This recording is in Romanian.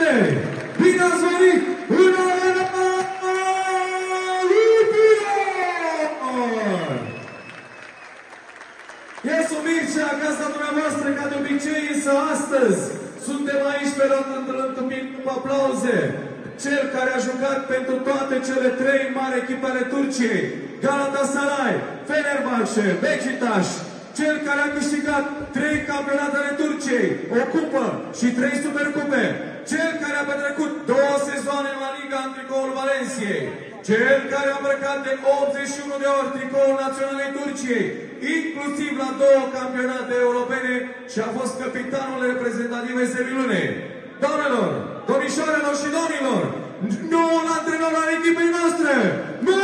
Bine ați venit în Arena Olimpion! Iesu Mircea, gazda dumneavoastră, ca de obicei, însă astăzi suntem aici pe rând întâlnind cu aplauze. Cel care a jucat pentru toate cele trei mari echipe ale Turciei, Galatasaray, Fenerbahce, Beşiktaş, cel care a câștigat 3 campionate ale Turciei, o cupă și 3 supercupe, cel care a petrecut 2 sezoane în La Liga în tricoul Valenciei, cel care a îmbrăcat de 81 de ori tricoul naționalei Turciei, inclusiv la 2 campionate europene și a fost capitanul reprezentative Sevilune. Doamnelor, domnișoarelor și domnilor, noul antrenor al echipei noastre,